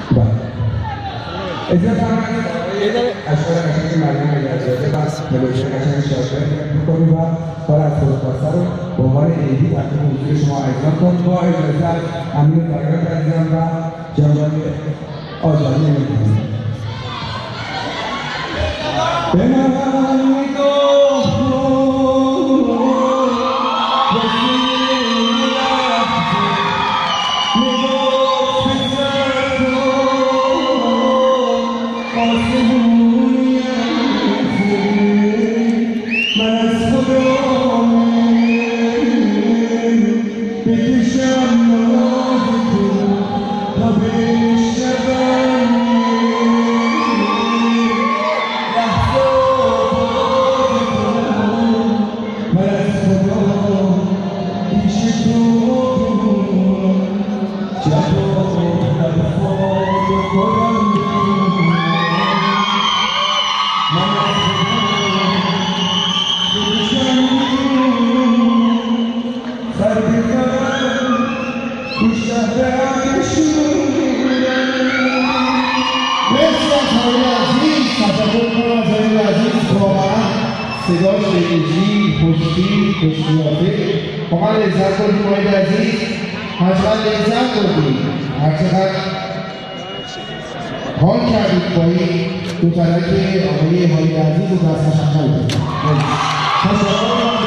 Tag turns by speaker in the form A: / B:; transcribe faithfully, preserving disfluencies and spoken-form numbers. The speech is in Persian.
A: اجازه بدید اشعار قشنگ مریم نجاتی‌زاده و ملودی قشنگ شاعری می‌کنیم و کار از خودکاسته رو به عنوان عیدی تقدیم حضور شما عزیزان کنیم. با اجازه از امیر فرگات عزیزم و جناب آزادی می‌کنیم. به من
B: صدا شنیدی، خوشی، خوشیافه واقعا لذت بردیم باید عزیز هرچقدر لذت بردیم هرچقدر حال کردید با این دو ترک آقای حالی عزیز و دست تشکر